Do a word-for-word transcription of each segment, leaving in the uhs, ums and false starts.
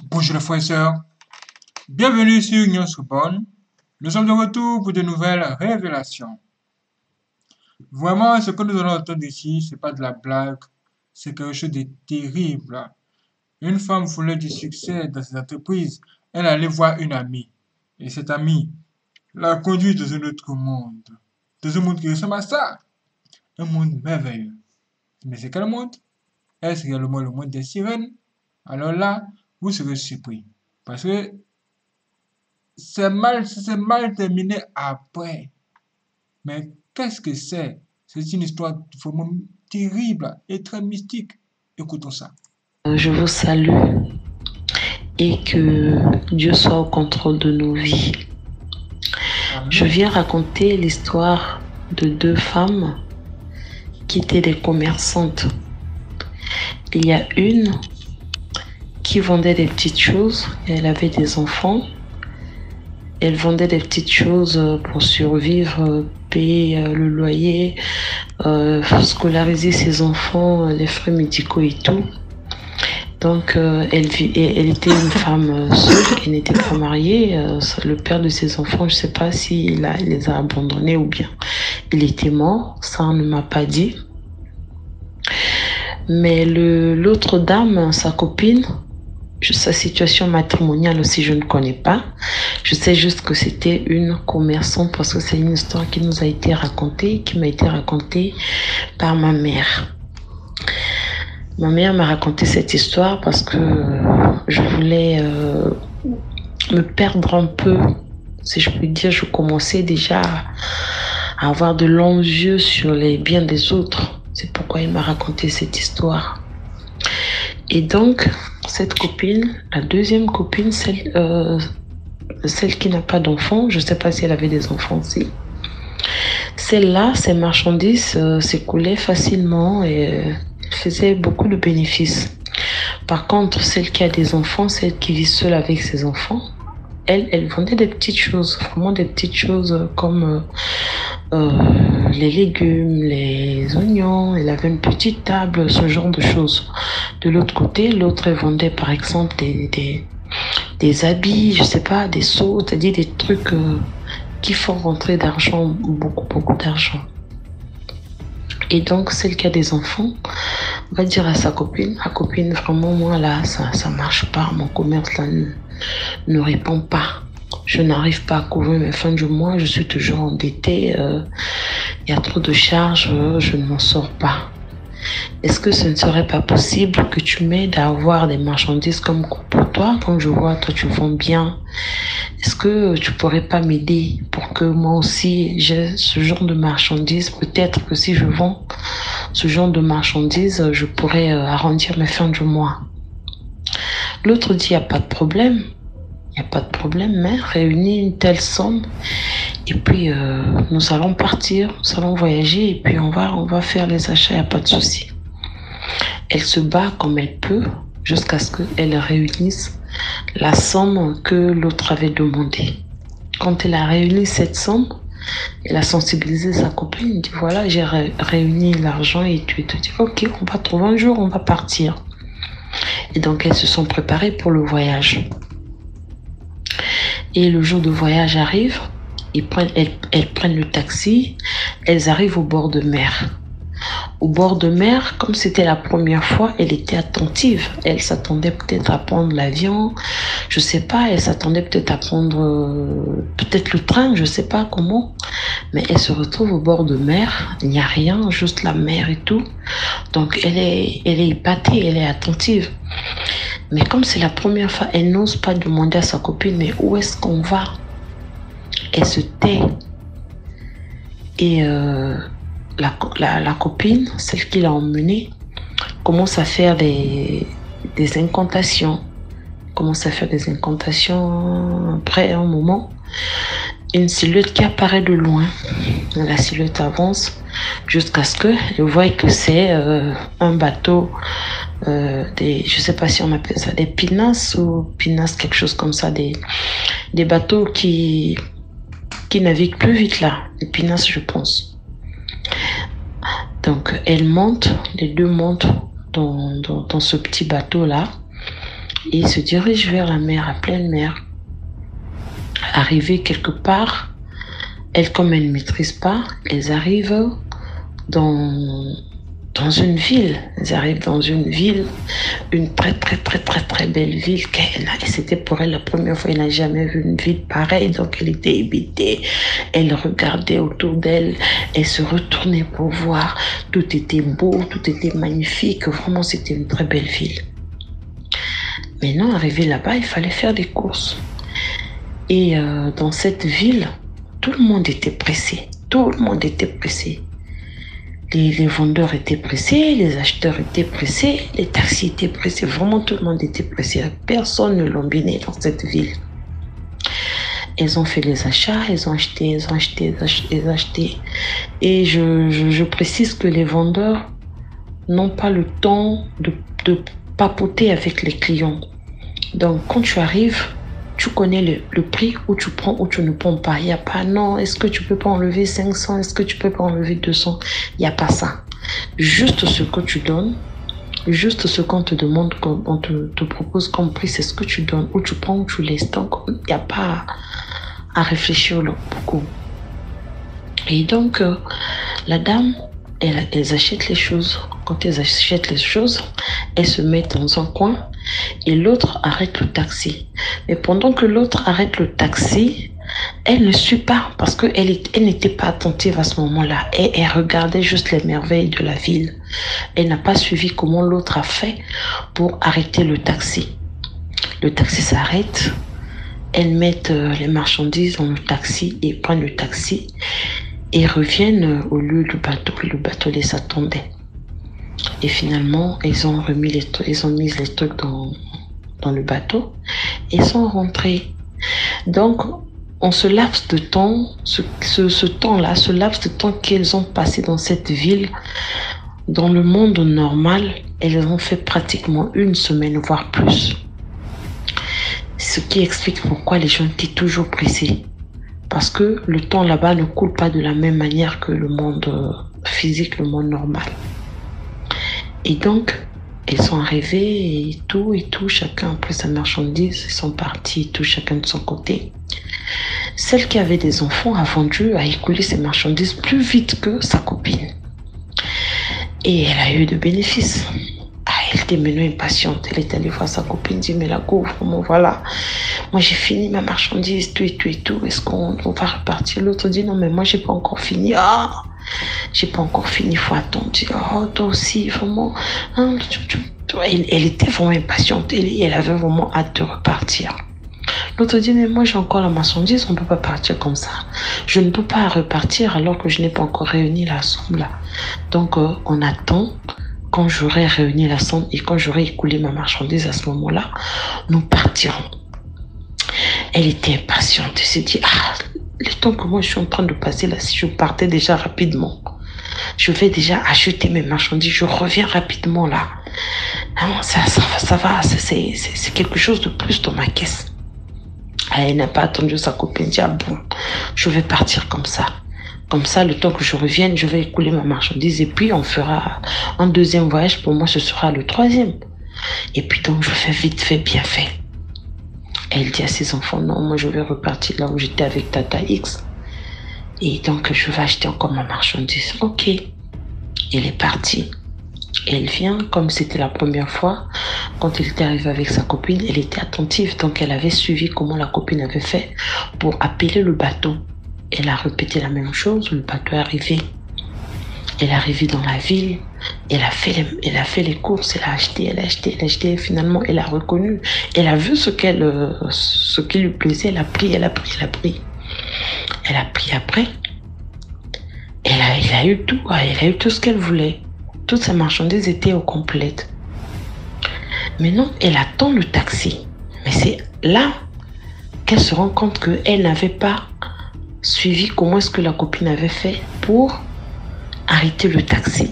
Bonjour les frères et sœurs, bienvenue sur Union Sorbonne. Nous sommes de retour pour de nouvelles révélations. Vraiment, ce que nous allons entendre ici, c'est pas de la blague, c'est quelque chose de terrible. Une femme voulait du succès dans ses entreprises, elle allait voir une amie. Et cette amie l'a conduite dans un autre monde. Dans un monde qui ressemble à ça. Un monde merveilleux. Mais c'est quel monde? Est-ce réellement le monde des sirènes? Alors là, vous serez surpris. Parce que c'est mal, c'est mal terminé après. Mais qu'est-ce que c'est? C'est une histoire vraiment terrible et très mystique. Écoutons ça. Je vous salue et que Dieu soit au contrôle de nos vies. Amen. Je viens raconter l'histoire de deux femmes qui étaient des commerçantes. Il y a une qui vendait des petites choses, et elle avait des enfants. Elle vendait des petites choses pour survivre, payer le loyer, euh, scolariser ses enfants, les frais médicaux et tout. Donc, euh, elle, elle était une femme seule, elle n'était pas mariée. Euh, le père de ses enfants, je ne sais pas s'il a, il les a abandonnés ou bien il était mort. Ça, on ne m'a pas dit. Mais le, l'autre dame, sa copine, sa situation matrimoniale aussi, je ne connais pas. Je sais juste que c'était une commerçante parce que c'est une histoire qui nous a été racontée, qui m'a été racontée par ma mère. Ma mère m'a raconté cette histoire parce que je voulais euh, me perdre un peu, si je puis dire. Je commençais déjà à avoir de longs yeux sur les biens des autres. C'est pourquoi il m'a raconté cette histoire. Et donc, cette copine, la deuxième copine, celle, euh, celle qui n'a pas d'enfants, je ne sais pas si elle avait des enfants aussi. Celle-là, ses marchandises euh, s'écoulaient facilement et euh, faisait beaucoup de bénéfices. Par contre, celle qui a des enfants, celle qui vit seule avec ses enfants, elle, elle vendait des petites choses, vraiment des petites choses comme euh, euh, les légumes, les oignons. Elle avait une petite table, ce genre de choses. De l'autre côté, l'autre, elle vendait par exemple des, des, des habits, je sais pas, des seaux, c'est-à-dire des trucs euh, qui font rentrer d'argent, beaucoup, beaucoup d'argent. Et donc, celle qui a des enfants va dire à sa copine, ma copine, vraiment, moi, là, ça ça marche pas. Mon commerce, là, ne, ne répond pas. Je n'arrive pas à couvrir mes fins du mois. Je suis toujours endettée. Il euh, y a trop de charges. Euh, je ne m'en sors pas. Est-ce que ce ne serait pas possible que tu m'aides à avoir des marchandises comme pour toi, comme je vois, toi, tu vends bien. Est-ce que tu pourrais pas m'aider pour que moi aussi j'ai ce genre de marchandises? Peut-être que si je vends ce genre de marchandises, je pourrais euh, arrondir mes fins du mois. L'autre dit, il n'y a pas de problème. Il n'y a pas de problème, mais réunis une telle somme et puis euh, nous allons partir, nous allons voyager et puis on va, on va faire les achats, il n'y a pas de souci. Elle se bat comme elle peut jusqu'à ce qu'elle réunisse la somme que l'autre avait demandé. Quand elle a réuni cette somme, elle a sensibilisé sa copine, elle dit voilà, j'ai ré réuni l'argent et tu te dis ok, on va trouver un jour, on va partir. Et donc elles se sont préparées pour le voyage. Et le jour de voyage arrive, ils prennent, elles, elles prennent le taxi, elles arrivent au bord de mer. Au bord de mer, comme c'était la première fois, elle était attentive. Elle s'attendait peut-être à prendre l'avion, je sais pas, elle s'attendait peut-être à prendre euh, peut-être le train, je sais pas comment. Mais elle se retrouve au bord de mer, il n'y a rien, juste la mer et tout. Donc elle est, elle est épatée, elle est attentive. Mais comme c'est la première fois, elle n'ose pas demander à sa copine, mais où est-ce qu'on va? Elle se tait. Et euh, la, la, la copine, celle qui l'a emmenée, commence à faire des, des incantations. Commence à faire des incantations. Après un moment, une silhouette qui apparaît de loin. La silhouette avance jusqu'à ce qu'elle voie que c'est euh, un bateau. Euh, des, je sais pas si on appelle ça des pinasses ou pinasses, quelque chose comme ça, des, des bateaux qui, qui naviguent plus vite là, des pinasses je pense. Donc elle monte, les deux montent dans, dans, dans ce petit bateau là. et ils se dirigent vers la mer, à pleine mer. Arrivées quelque part, elles, comme elles ne maîtrisent pas, elles arrivent dans, dans une ville. Elles arrivent dans une ville, une très très très très très belle ville. C'était pour elle la première fois, elle n'a jamais vu une ville pareille, donc elle était hébétée. Elle regardait autour d'elle, elle se retournait pour voir. Tout était beau, tout était magnifique. Vraiment, c'était une très belle ville. Maintenant, arrivé là-bas, il fallait faire des courses. Et euh, dans cette ville, tout le monde était pressé. Tout le monde était pressé. Les, les vendeurs étaient pressés, les acheteurs étaient pressés, les taxis étaient pressés. Vraiment, tout le monde était pressé. Personne ne l'embinait dans cette ville. Ils ont fait les achats, ils ont acheté, ils ont acheté, ils ont acheté. Et je, je, je précise que les vendeurs n'ont pas le temps de, de papoter avec les clients. Donc, quand tu arrives, tu connais le, le prix où tu prends ou tu ne prends pas. Il n'y a pas, non, est-ce que tu peux pas enlever cinq cents? Est-ce que tu peux pas enlever deux cents? Il n'y a pas ça. Juste ce que tu donnes, juste ce qu'on te demande, qu'on te, te propose comme prix, c'est ce que tu donnes. Ou tu prends ou tu laisses. Donc, il n'y a pas à, à réfléchir beaucoup. Et donc, euh, la dame, elle, elles achètent les choses. Quand elles achètent les choses, elles se mettent dans un coin et l'autre arrête le taxi. Mais pendant que l'autre arrête le taxi, elle ne suit pas parce qu'elle elle n'était pas attentive à ce moment-là. Elle, elle regardait juste les merveilles de la ville. Elle n'a pas suivi comment l'autre a fait pour arrêter le taxi. Le taxi s'arrête. Elles mettent les marchandises dans le taxi et prennent le taxi et reviennent au lieu du bateau. Le bateau les attendait. Et finalement, ils ont remis les trucs, ils ont mis les trucs dans, dans le bateau et sont rentrés. Donc, en ce laps de temps, ce, ce, ce temps-là, ce laps de temps qu'ils ont passé dans cette ville, dans le monde normal, elles ont fait pratiquement une semaine, voire plus. Ce qui explique pourquoi les gens étaient toujours pressés. Parce que le temps là-bas ne coule pas de la même manière que le monde physique, le monde normal. Et donc, ils sont arrivés et tout, et tout, chacun a pris sa marchandise, ils sont partis, tout, chacun de son côté. Celle qui avait des enfants a vendu, a écoulé ses marchandises plus vite que sa copine. Et elle a eu de bénéfices. Ah, elle était maintenant impatiente. Elle est allée voir sa copine, dit, mais la go, vraiment, voilà. Moi, j'ai fini ma marchandise, tout et tout et tout. Est-ce qu'on on va repartir? L'autre dit, non, mais moi, j'ai pas encore fini. Ah! J'ai pas encore fini, il faut attendre. Oh, toi aussi, vraiment. Hein, tu, tu, tu. Elle, elle était vraiment impatiente. Elle, elle avait vraiment hâte de repartir. L'autre dit, mais moi j'ai encore la marchandise, on ne peut pas partir comme ça. Je ne peux pas repartir alors que je n'ai pas encore réuni la somme là. Donc euh, on attend quand j'aurai réuni la somme et quand j'aurai écoulé ma marchandise à ce moment-là, nous partirons. Elle était impatiente. Elle s'est dit, ah, le temps que moi je suis en train de passer là, si je partais déjà rapidement, je vais déjà acheter mes marchandises, je reviens rapidement là. Non, ça, ça, ça va, c'est, c'est, c'est quelque chose de plus dans ma caisse. Elle n'a pas attendu sa copine, dit, ah bon, je vais partir comme ça. Comme ça, le temps que je revienne, je vais écouler ma marchandise et puis on fera un deuxième voyage. Pour moi, ce sera le troisième. Et puis donc, je fais vite fait, bien fait. Elle dit à ses enfants, non, moi je vais repartir là où j'étais avec Tata X. Et donc je vais acheter encore ma marchandise. Ok. Elle est partie. Elle vient, comme c'était la première fois, quand elle était arrivée avec sa copine, elle était attentive. Donc elle avait suivi comment la copine avait fait pour appeler le bateau. Elle a répété la même chose, le bateau est arrivé. Elle est arrivée dans la ville, elle a fait les, elle a fait les courses, elle a acheté, elle a acheté, elle a acheté, et finalement elle a reconnu, elle a vu ce qu'elle, ce qui lui plaisait, elle a pris, elle a pris, elle a pris. Elle a pris après, elle a, elle a eu tout, elle a eu tout ce qu'elle voulait. Toutes ses marchandises étaient au complète. Maintenant, elle attend le taxi. Mais c'est là qu'elle se rend compte qu'elle n'avait pas suivi comment est-ce que la copine avait fait pour arrêter le taxi.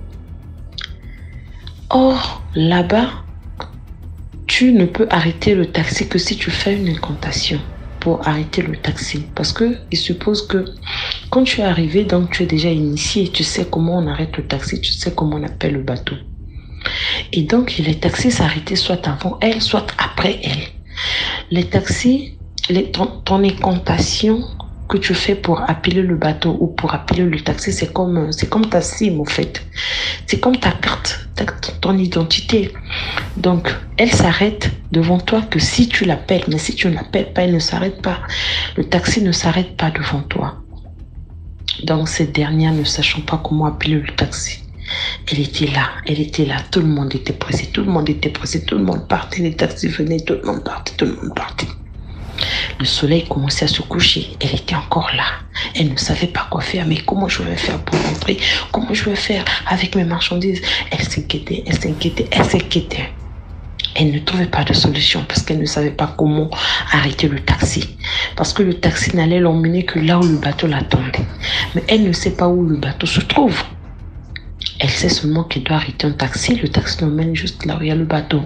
Or, là-bas, tu ne peux arrêter le taxi que si tu fais une incantation pour arrêter le taxi. Parce qu'il suppose que quand tu es arrivé, donc tu es déjà initié, tu sais comment on arrête le taxi, tu sais comment on appelle le bateau. Et donc, les taxis s'arrêtaient soit avant elle, soit après elle. Les taxis, les, ton, ton incantation que tu fais pour appeler le bateau ou pour appeler le taxi, c'est comme, c'est comme ta SIM, en fait. C'est comme ta carte, ta, ton identité. Donc, elle s'arrête devant toi que si tu l'appelles. Mais si tu ne l'appelles pas, elle ne s'arrête pas. Le taxi ne s'arrête pas devant toi. Donc, cette dernière, ne sachant pas comment appeler le taxi, elle était là, elle était là, tout le monde était pressé, tout le monde était pressé, tout le monde partait, les taxis venaient, tout le monde partait, tout le monde partait. Le soleil commençait à se coucher, elle était encore là, elle ne savait pas quoi faire, mais comment je vais faire pour rentrer, comment je vais faire avec mes marchandises. Elle s'inquiétait, elle s'inquiétait, elle s'inquiétait. Elle ne trouvait pas de solution parce qu'elle ne savait pas comment arrêter le taxi. Parce que le taxi n'allait l'emmener que là où le bateau l'attendait. Mais elle ne sait pas où le bateau se trouve. Elle sait seulement qu'elle doit arrêter un taxi. Le taxi l'emmène juste là où il y a le bateau.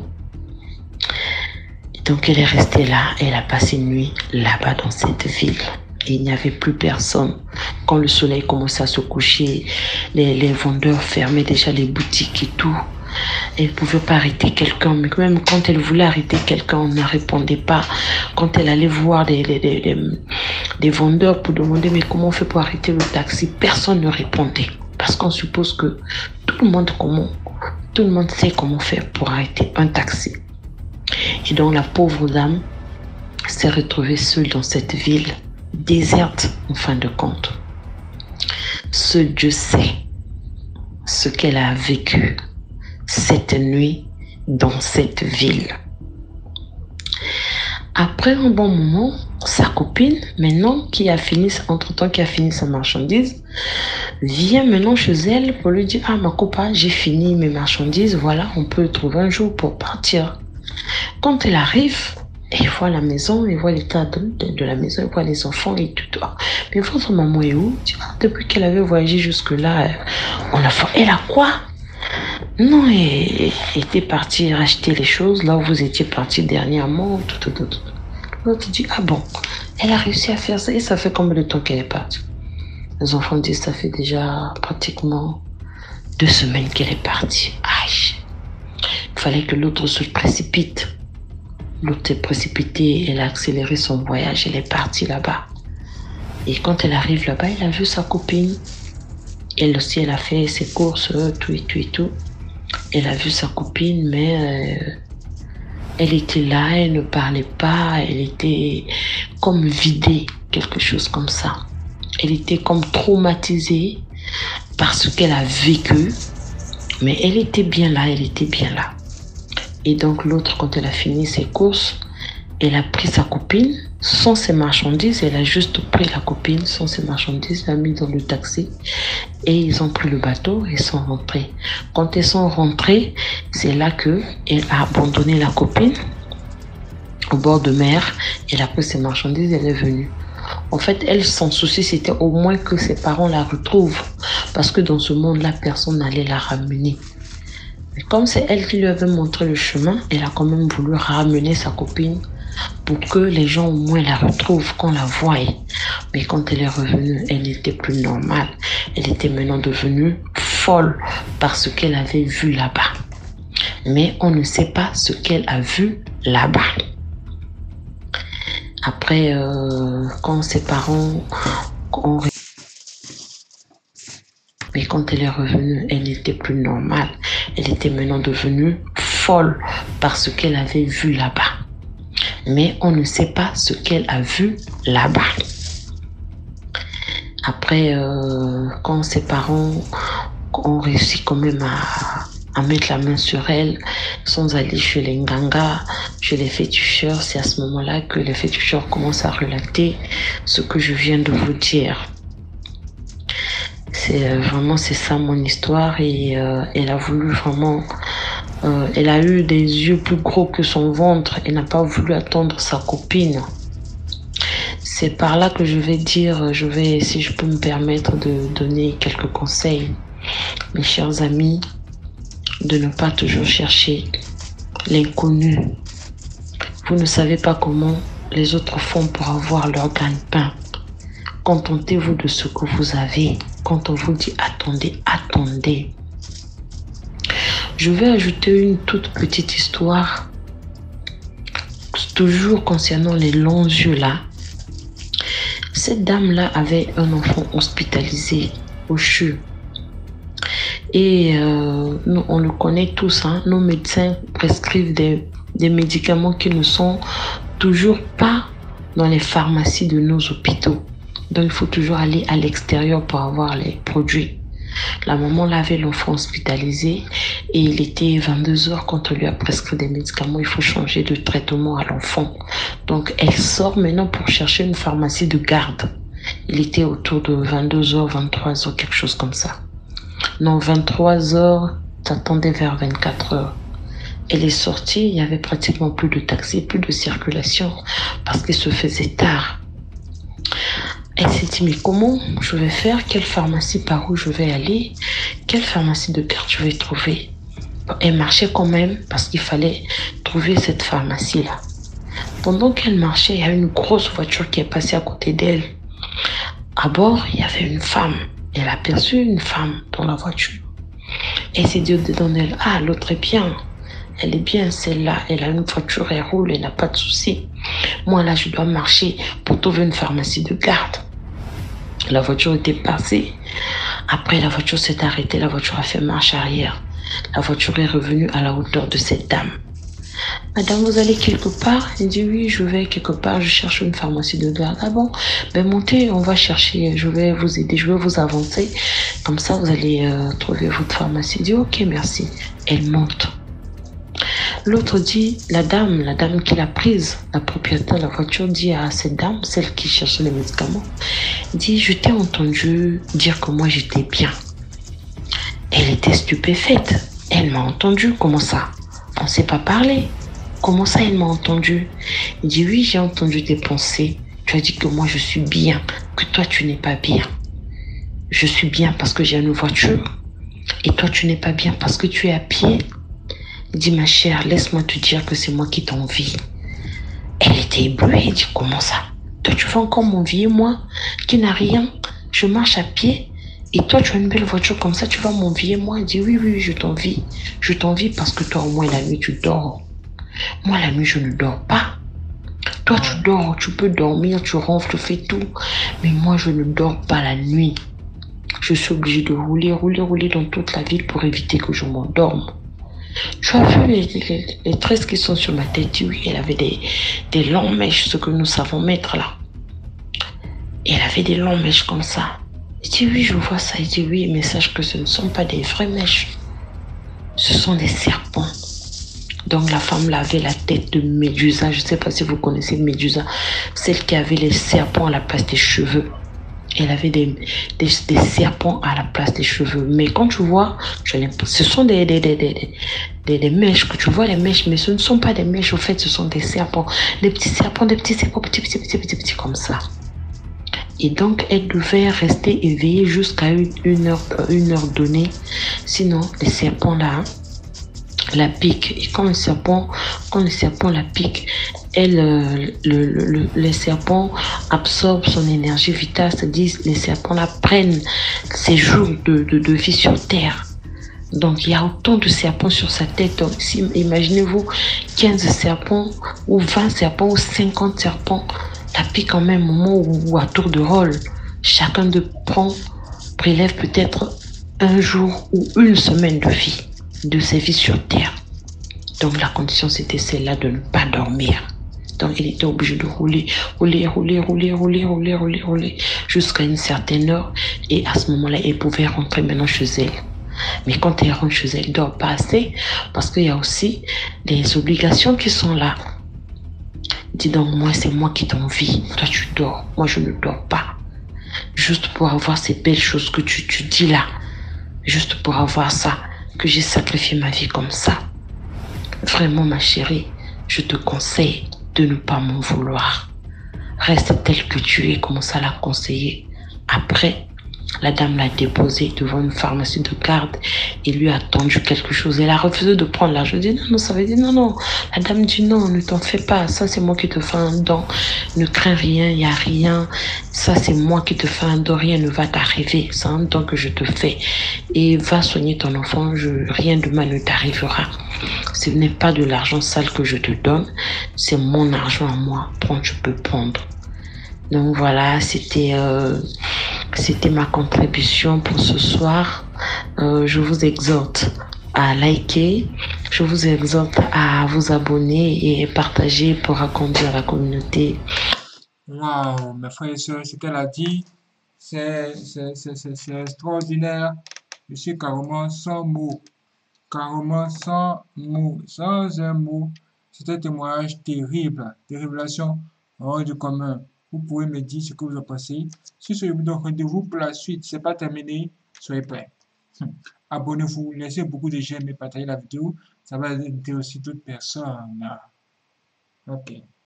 Et donc elle est restée là. Elle a passé une nuit là-bas dans cette ville. Et il n'y avait plus personne. Quand le soleil commençait à se coucher, les, les vendeurs fermaient déjà les boutiques et tout. Elle ne pouvait pas arrêter quelqu'un, mais même quand elle voulait arrêter quelqu'un, on ne répondait pas. Quand elle allait voir des, des, des, des, des vendeurs pour demander mais comment on fait pour arrêter le taxi, personne ne répondait. Parce qu'on suppose que tout le monde, comment, tout le monde sait comment faire pour arrêter un taxi. Et donc la pauvre dame s'est retrouvée seule dans cette ville, déserte en fin de compte. Seul Dieu sait ce qu'elle a vécu cette nuit dans cette ville. Après un bon moment, sa copine, maintenant qui a fini, entre-temps qui a fini sa marchandise, vient maintenant chez elle pour lui dire « Ah ma copine, j'ai fini mes marchandises, voilà, on peut trouver un jour pour partir. » Quand elle arrive, elle voit la maison, elle voit l'état de, de, de la maison, elle voit les enfants et tout. Mais votre maman est où? Depuis qu'elle avait voyagé jusque-là, on a fait. Elle a quoi? Non, elle était partie racheter les choses là où vous étiez parti dernièrement. Tout, tout, tout, tout. L'autre dit, ah bon, elle a réussi à faire ça et ça fait combien de temps qu'elle est partie? Les enfants disent, ça fait déjà pratiquement deux semaines qu'elle est partie. Aïe. Il fallait que l'autre se précipite. L'autre s'est précipitée, elle a accéléré son voyage, elle est partie là-bas. Et quand elle arrive là-bas, elle a vu sa copine. Elle aussi, elle a fait ses courses, tout et tout et tout. Elle a vu sa copine, mais euh, elle était là, elle ne parlait pas, elle était comme vidée, quelque chose comme ça. Elle était comme traumatisée par ce qu'elle a vécu, mais elle était bien là, elle était bien là. Et donc l'autre, quand elle a fini ses courses, elle a pris sa copine sans ses marchandises. Elle a juste pris la copine sans ses marchandises, l'a mis dans le taxi et ils ont pris le bateau et sont rentrés. Quand ils sont rentrés, c'est là que elle a abandonné la copine au bord de mer. Elle a pris ses marchandises, elle est venue. En fait, elle, son souci, c'était au moins que ses parents la retrouvent. Parce que dans ce monde-là, personne n'allait la ramener. Mais comme c'est elle qui lui avait montré le chemin, elle a quand même voulu ramener sa copine pour que les gens au moins la retrouvent, qu'on la voie. Mais quand elle est revenue, elle n'était plus normale. Elle était maintenant devenue folle par ce qu'elle avait vu là-bas. Mais on ne sait pas ce qu'elle a vu là-bas. Après, euh, quand ses parents ont... Mais quand elle est revenue, elle n'était plus normale. Elle était maintenant devenue folle par ce qu'elle avait vu là-bas. Mais on ne sait pas ce qu'elle a vu là-bas. Après, euh, quand ses parents ont réussi quand même à, à mettre la main sur elle, sans aller chez les Nganga, chez les féticheurs, c'est à ce moment-là que les féticheurs commencent à relater ce que je viens de vous dire. C'est euh, vraiment c'est ça mon histoire et euh, elle a voulu vraiment, euh, elle a eu des yeux plus gros que son ventre. Elle n'a pas voulu attendre sa copine. C'est par là que je vais dire, je vais, si je peux me permettre de donner quelques conseils, mes chers amis, de ne pas toujours chercher l'inconnu. Vous ne savez pas comment les autres font pour avoir leur gagne-pain. Contentez-vous de ce que vous avez. Quand on vous dit attendez, attendez. Je vais ajouter une toute petite histoire, toujours concernant les longs yeux là. Cette dame-là avait un enfant hospitalisé au C H U. Et euh, nous, on le connaît tous, hein, nos médecins prescrivent des, des médicaments qui ne sont toujours pas dans les pharmacies de nos hôpitaux. Donc, il faut toujours aller à l'extérieur pour avoir les produits. La maman là avait l'enfant hospitalisé et il était vingt-deux heures quand on lui a prescrit des médicaments. Il faut changer de traitement à l'enfant. Donc, elle sort maintenant pour chercher une pharmacie de garde. Il était autour de vingt-deux heures, vingt-trois heures, quelque chose comme ça. Non, vingt-trois heures, t'attendais vers vingt-quatre heures. Elle est sortie, il y avait pratiquement plus de taxis, plus de circulation parce qu'il se faisait tard. Elle s'est dit, mais comment je vais faire? Quelle pharmacie, par où je vais aller? Quelle pharmacie de garde je vais trouver? Elle marchait quand même parce qu'il fallait trouver cette pharmacie-là. Pendant qu'elle marchait, il y a une grosse voiture qui est passée à côté d'elle. À bord, il y avait une femme. Elle a aperçu une femme dans la voiture. Elle s'est dit dedans d'elle, ah, l'autre est bien. Elle est bien, celle-là. Elle a une voiture, elle roule, elle n'a pas de souci. Moi, là, je dois marcher pour trouver une pharmacie de garde. La voiture était passée. Après, la voiture s'est arrêtée. La voiture a fait marche arrière. La voiture est revenue à la hauteur de cette dame. Madame, vous allez quelque part? Elle dit, oui, je vais quelque part. Je cherche une pharmacie de garde. Ah bon? Ben, montez, on va chercher. Je vais vous aider. Je vais vous avancer. Comme ça, vous allez euh, trouver votre pharmacie. Elle dit, ok, merci. Elle monte. L'autre dit, la dame, la dame qui l'a prise, la propriétaire de la voiture dit à cette dame, celle qui cherchait les médicaments, dit, je t'ai entendu dire que moi j'étais bien. Elle était stupéfaite. Elle m'a entendu. Comment ça? On ne s'est pas parlé. Comment ça, elle m'a entendu? Il dit, oui, j'ai entendu tes pensées. Tu as dit que moi je suis bien, que toi tu n'es pas bien. Je suis bien parce que j'ai une voiture. Et toi tu n'es pas bien parce que tu es à pied. Il dit, ma chère, laisse-moi te dire que c'est moi qui t'envie. Elle était éblouie. Elle dit, comment ça? Toi, tu vas encore m'envier, moi, qui n'a rien. Je marche à pied. Et toi, tu as une belle voiture comme ça, tu vas m'envier, moi? Elle dit, oui, oui, je t'envie. Je t'envie parce que toi, au moins, la nuit, tu dors. Moi, la nuit, je ne dors pas. Toi, tu dors, tu peux dormir, tu ronfles, tu fais tout. Mais moi, je ne dors pas la nuit. Je suis obligée de rouler, rouler, rouler dans toute la ville pour éviter que je m'endorme. Tu as vu les, les, les tresses qui sont sur ma tête? Oui, elle avait des, des longues mèches, ce que nous savons mettre là. Et elle avait des longues mèches comme ça. Il dit, oui, je vois ça. Il dit, oui, mais sache que ce ne sont pas des vraies mèches. Ce sont des serpents. Donc la femme là avait la tête de Médusa. Je ne sais pas si vous connaissez Médusa. Celle qui avait les serpents à la place des cheveux. Elle avait des, des, des serpents à la place des cheveux. Mais quand tu vois, je ce sont des, des, des, des, des, des mèches, que tu vois les mèches, mais ce ne sont pas des mèches, au fait, ce sont des serpents. Des petits serpents, des petits serpents, petits, petits, petits, petits, petits, comme ça. Et donc, elle devait rester éveillée jusqu'à une, une, heure, une heure donnée. Sinon, les serpents là, hein, la pique. Et quand le serpent, quand le serpent la pique, elle, euh, le, le, le, les serpents absorbent son énergie vitale, c'est-à-dire les serpents là prennent ses jours de, de, de vie sur terre. Donc il y a autant de serpents sur sa tête. Donc si, imaginez-vous quinze serpents ou vingt serpents ou cinquante serpents la piquent en même moment ou à tour de rôle. Chacun de prend, prélève peut-être un jour ou une semaine de vie, de sa vie sur terre. Donc la condition c'était celle-là de ne pas dormir. Donc il était obligé de rouler, rouler, rouler, rouler, rouler, rouler, rouler, rouler, jusqu'à une certaine heure. Et à ce moment-là, elle pouvait rentrer maintenant chez elle. Mais quand elle rentre chez elle, elle ne dort pas assez parce qu'il y a aussi des obligations qui sont là. Dis donc, moi, c'est moi qui t'envie. Toi, tu dors. Moi, je ne dors pas. Juste pour avoir ces belles choses que tu, tu dis là. Juste pour avoir ça, que j'ai sacrifié ma vie comme ça. Vraiment, ma chérie, je te conseille de ne pas m'en vouloir. Reste tel que tu es, comme ça l'a conseillé. Après, La dame l'a déposé devant une pharmacie de garde et lui a tendu quelque chose. Elle a refusé de prendre l'argent. Je dis non, non, ça veut dire non, non. La dame dit non, ne t'en fais pas. Ça, c'est moi qui te fais un don. Ne crains rien, il n'y a rien. Ça, c'est moi qui te fais un don. Rien ne va t'arriver. C'est un don que je te fais. Et va soigner ton enfant. Je, rien de mal ne t'arrivera. Ce n'est pas de l'argent sale que je te donne. C'est mon argent à moi. Prends, tu peux prendre. Donc voilà, c'était euh, c'était ma contribution pour ce soir. Euh, je vous exhorte à liker, je vous exhorte à vous abonner et partager pour agrandir la communauté. Waouh, mes frères et sœurs, ce qu'elle a dit, c'est c'est- c'est- c'est- c'est extraordinaire. Je suis carrément sans mots, carrément sans mots, sans un mot. C'est un témoignage terrible, des révélations hors du commun. Vous pouvez me dire ce que vous en pensez. Si ce vous donne rendez-vous pour la suite, c'est pas terminé, soyez prêts. Hum. Abonnez-vous, laissez beaucoup de j'aime et partagez la vidéo. Ça va intéresser d'autres personnes. Ok.